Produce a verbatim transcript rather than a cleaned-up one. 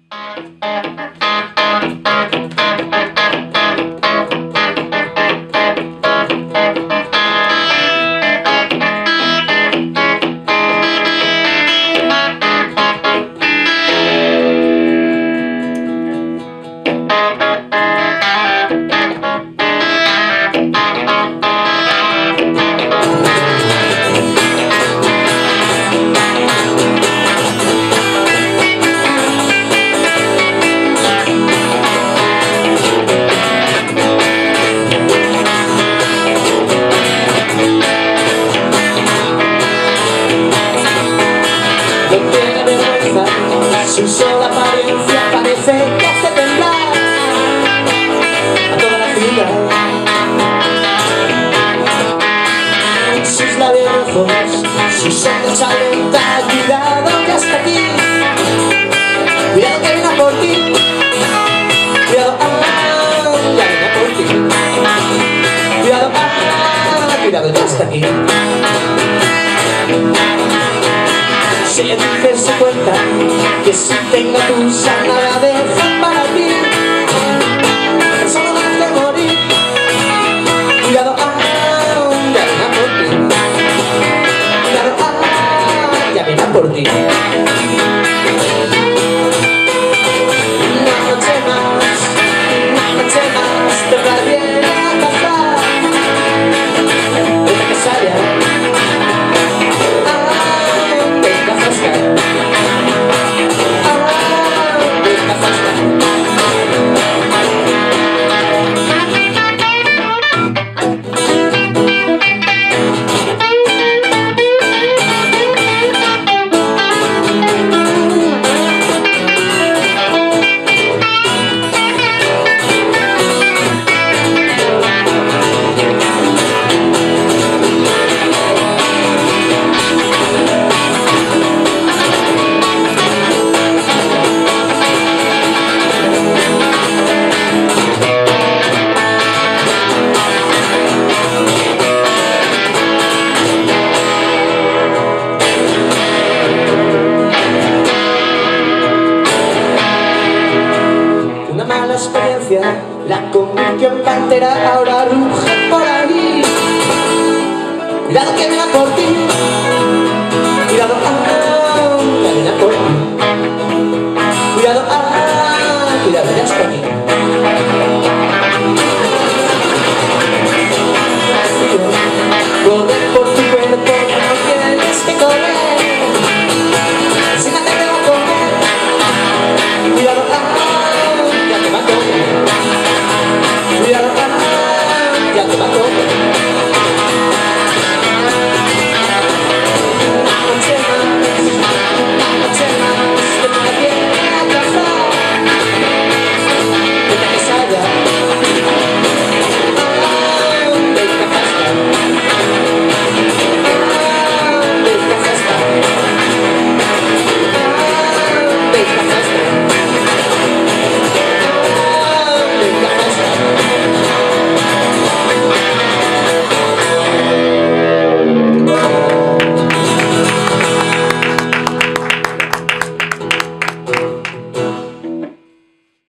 Su sola apariencia parece que hace temblar a toda la ciudad. Sus labios rojos, sus ojos alentan. Cuidado que hasta aquí, cuidado que viene por ti. Cuidado, ah, ya viene por ti. Cuidado, ah, cuidado que hasta aquí. Se dice, se cuenta que si tengo tu nada deja para ti. Solo antes de morir. Cuidado, ah, ya viene por ti. Cuidado, ah, ya viene por ti. Una noche más, una noche más, te viene a pasar. Una pesadilla. Experiencia la convirtió en pantera, ahora ruge por ahí. Cuidado que viene por ti. Cuidado, ah, que viene por ti.